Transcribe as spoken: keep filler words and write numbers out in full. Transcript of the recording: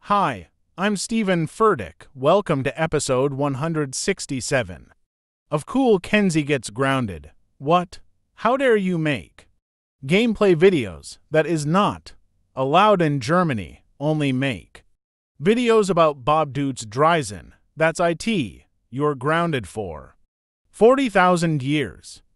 Hi, I'm Stephen Furtick. Welcome to episode one hundred sixty-seven of Cool Kenzie Gets Grounded. What? How dare you make gameplay videos that is not allowed in Germany? Only make videos about Bob Duits Dreizehn. That's it. You're grounded for forty thousand years.